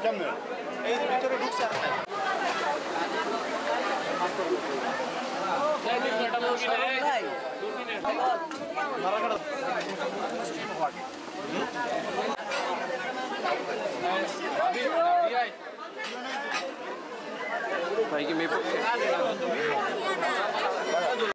কেমনে এই যে ভিতরে ঢুকছে আর নাই ভাই কি মেয়ে পক্ষে